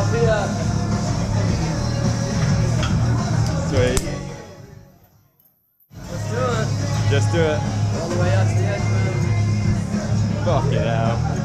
Sweet. Let's do it. Just do it. All the way out to the edge, man. Fuck it out.